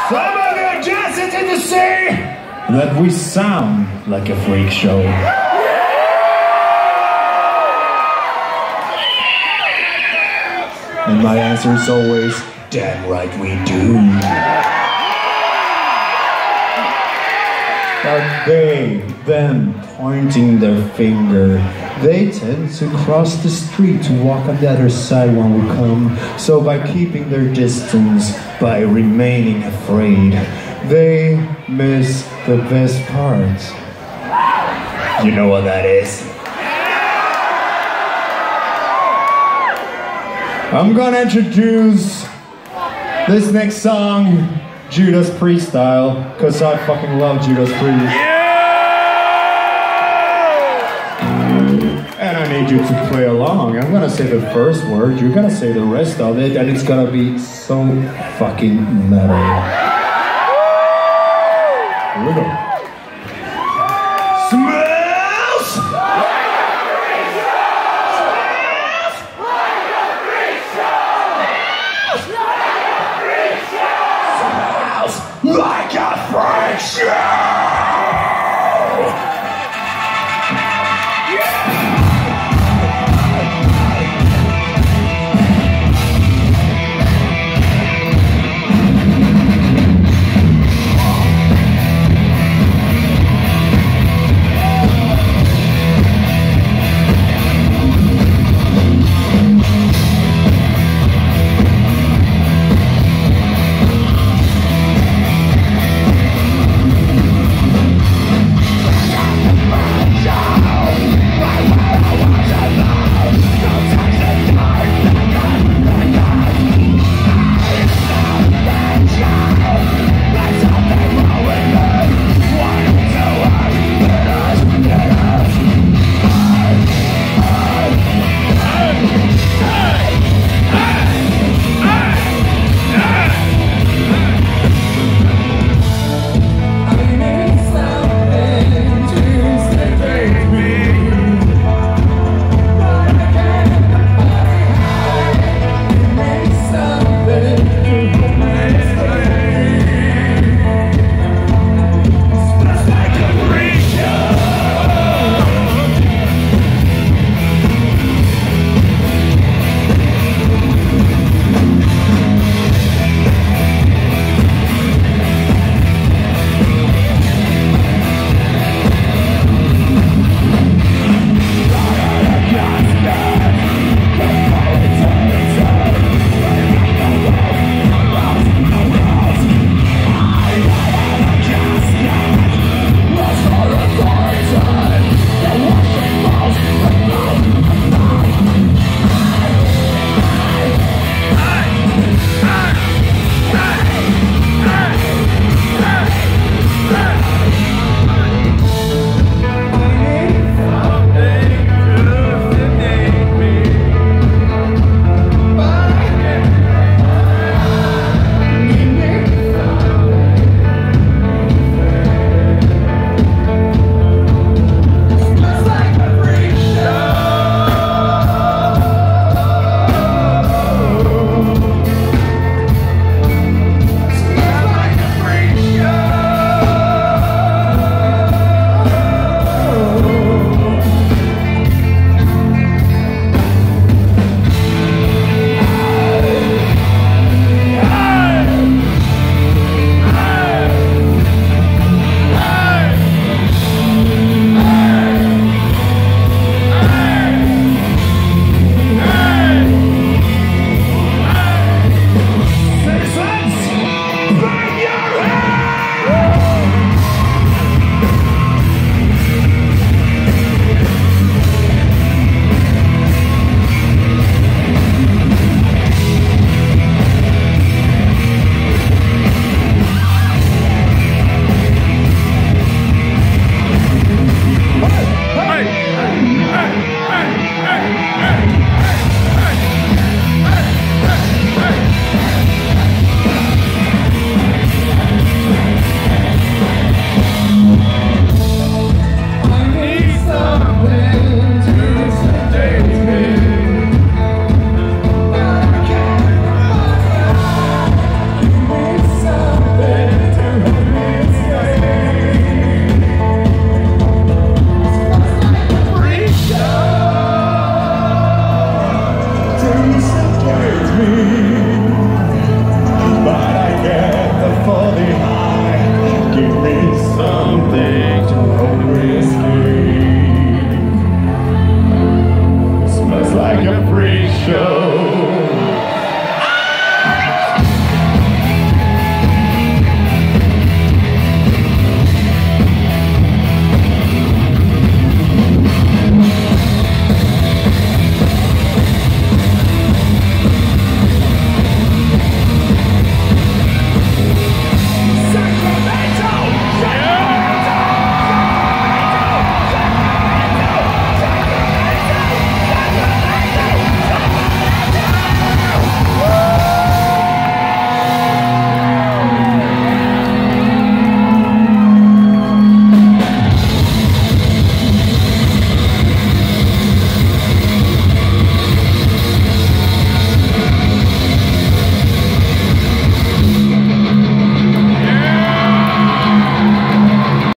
Some of you just wanted to say that we sound like a freak show. And my answer is always, damn right we do. But they, them, pointing their finger, they tend to cross the street to walk on the other side when we come. So by keeping their distance, by remaining afraid, they miss the best part. You know what that is? I'm gonna introduce this next song, Judas Priest style, cause I fucking love Judas Priest. And I need you to play along. I'm gonna say the first word, you're gonna say the rest of it, and it's gonna be so fucking metal. Here we go. Smells! Like a freak show!